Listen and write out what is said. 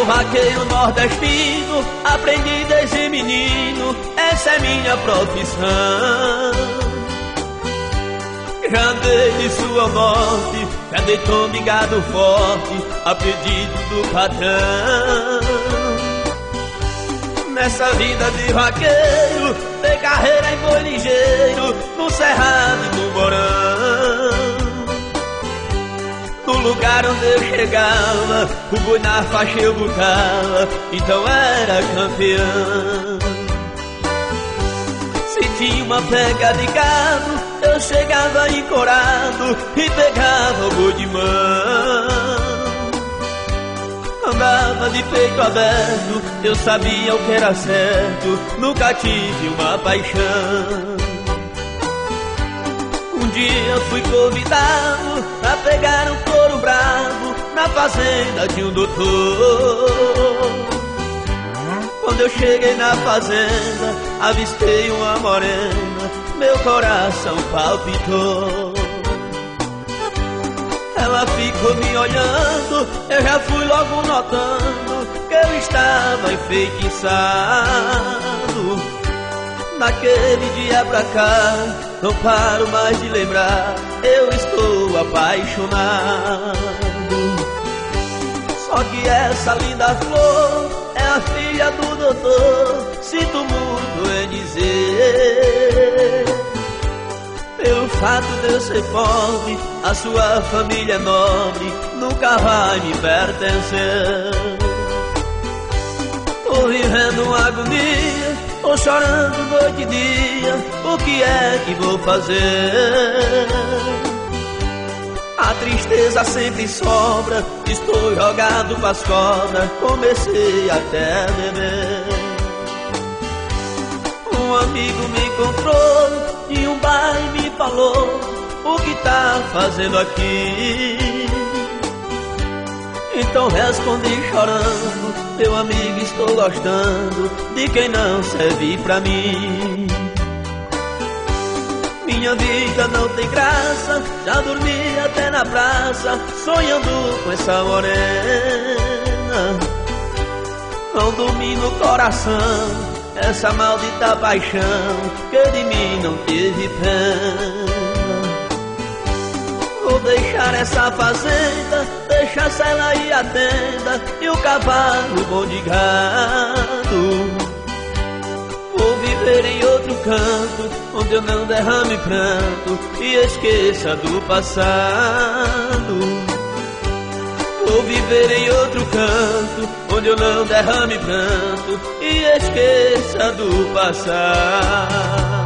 vaqueiro nordestino, aprendi desde menino, essa é minha profissão. Já andei de sul ao norte, já dei tom de gado forte, a pedido do patrão. Nessa vida de vaqueiro, dei carreira em boi ligeiro, no cerrado e no morão. No lugar onde eu chegava, o boi na faixa eu botava, então era campeão. Se tinha uma pega de gado, eu chegava encorado e pegava o boi de mão. Andava de peito aberto, eu sabia o que era certo, nunca tive uma paixão. Um dia fui convidado a pegar um touro bravo na fazenda de um doutor. Quando eu cheguei na fazenda, avistei uma morena, meu coração palpitou. Ela ficou me olhando, eu já fui logo notando que eu estava enfeitiçado. Naquele dia pra cá, não paro mais de lembrar, eu estou apaixonado. Só que essa linda flor é a filha do doutor, sinto muito em dizer. Pelo fato de eu ser pobre, a sua família nobre nunca vai me pertencer. Tô vivendo uma agonia, tô chorando noite e dia, o que é que vou fazer? A tristeza sempre sobra, estou jogado pras cobras, comecei até a beber. Um amigo me encontrou em um bar e me falou: o que tá fazendo aqui? Então respondi chorando: meu amigo, estou gostando de quem não serve pra mim. Minha vida não tem graça, já dormi até na praça, sonhando com essa morena. Não dormi no coração, essa maldita paixão que de mim não teve pena. Vou deixar essa fazenda, deixar ela e a tenda e o cavalo bom de gado. Vou viver em outro canto, onde eu não derrame pranto e esqueça do passado. Vou viver em outro canto, onde eu não derrame pranto e esqueça do passado.